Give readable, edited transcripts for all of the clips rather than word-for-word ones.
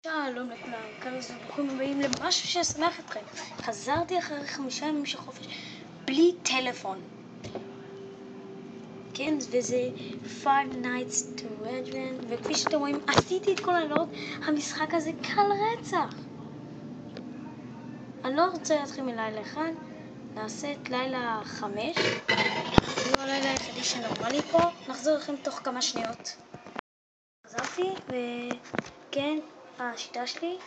שלום לכולם, כאן זה ברוכים הבאים למשהו שישמח אתכם. חזרתי אחרי 5 ימים של חופש בלי טלפון. כן, וזה Five Nights to Redland, וכפי שאתם רואים, עשיתי את כל הלילות. המשחק הזה קל רצח. אני לא רוצה להתחיל מלילה 1, נעשה את לילה 5. זה הלילה היחידי שנורמלי פה, נחזור לכם תוך כמה שניות. חזרתי, וכן, השיטה שלי.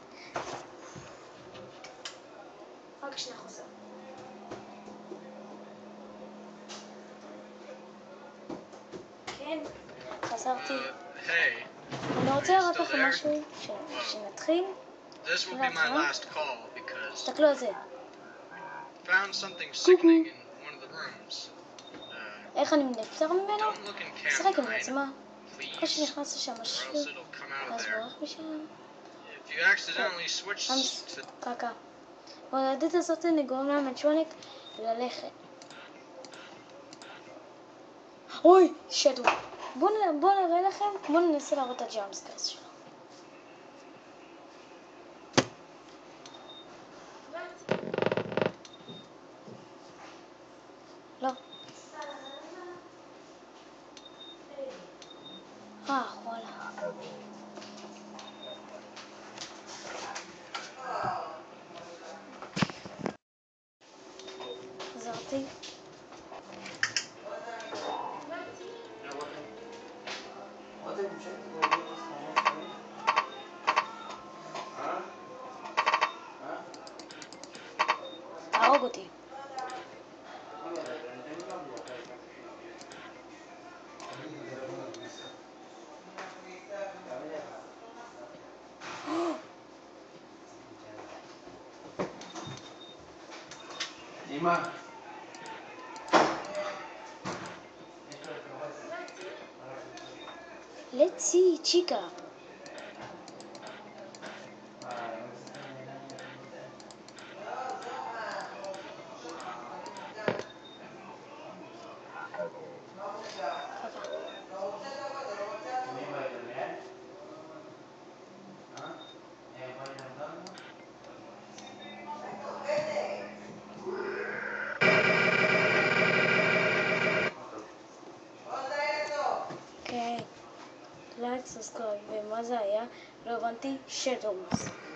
רק שנייה חוזר. כן, חזרתי. אני רוצה להראות לכם משהו שנתחיל. תסתכלו על זה. קוקו. איך אני נפטר ממנו? שחק עם עצמה. אחרי שנכנס לשם משהו, אז בורח משם. קקה. הולדת הזאת נגרום למג'וניק ללכת. אוי, שדו. בואו נראה לכם, בואו ננסה להראות את הג'אמפסקרס שלו. לא. וואלה. חזרתי. תהרוג אותי. אמא. Let's see, chica. אוקיי. לייק, סאבסקרייב. ומה זה היה? לא הבנתי. שדומס.